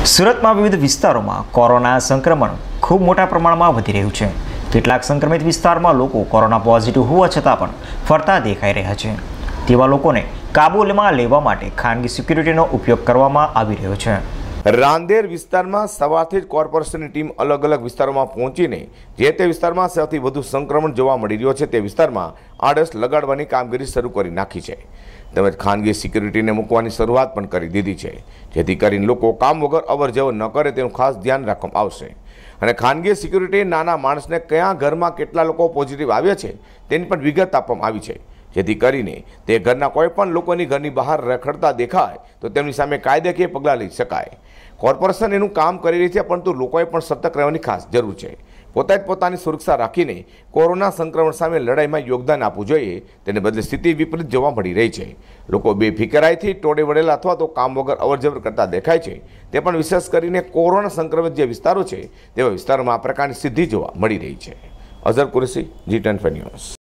સુરતમાં વિવિધ વિસ્તારોમાં કોરોના સંક્રમણ ખૂબ મોટા પ્રમાણમાં વધી રહ્યું છે। કેટલાક સંક્રમિત વિસ્તારમાં લોકો કોરોના પોઝિટિવ હોવા છતાં પણ ફરતા દેખાઈ રહ્યા છે। તેવા લોકોને કાબૂમાં લેવા માટે ખાનગી સિક્યુરિટીનો ઉપયોગ કરવામાં આવી રહ્યો છે। રાંદેર વિસ્તારમાં સવારથી જ કોર્પોરેશનની ટીમ અલગ અલગ વિસ્તારોમાં પહોંચીને જે તે વિસ્તારમાં સૌથી વધુ સંક્રમણ જોવા મળી રહ્યો છે તે વિસ્તારમાં આડસ લગાડવાની કામગીરી શરૂ કરી નાખી છે। તેમજ ખાનગી સિક્યુરિટીને મૂકવાની શરૂઆત પણ કરી દીધી છે, જેથી કરીને લોકો કામ વગર અવર જવર ન કરે તેનું ખાસ ધ્યાન રાખવામાં આવશે। અને ખાનગી સિક્યુરિટી નાના માણસને કયા ઘરમાં કેટલા લોકો પોઝિટિવ આવ્યા છે તેની પણ વિગત આપવામાં આવી છે, જેથી કરીને તે ઘરના કોઈ પણ લોકોની ઘરની બહાર રખડતા દેખાય તો તેમની સામે કાયદાકીય પગલાં લઈ શકાય। કોર્પોરેશન એનું કામ કરી રહી છે, પરંતુ લોકોએ પણ સતર્ક રહેવાની ખાસ જરૂર છે। પોતે જ પોતાની સુરક્ષા રાખીને કોરોના સંક્રમણ સામે લડાઈમાં યોગદાન આપવું જોઈએ, તેને બદલે સ્થિતિ વિપરીત જોવા મળી રહી છે। લોકો બેફિકરાઈથી ટોળે વળેલા અથવા તો કામ વગર અવરજવર કરતા દેખાય છે, તે પણ વિશેષ કરીને કોરોના સંક્રમિત જે વિસ્તારો છે તેવા વિસ્તારોમાં આ પ્રકારની સિદ્ધિ જોવા મળી રહી છે। Azhar Qureshi, G10 news.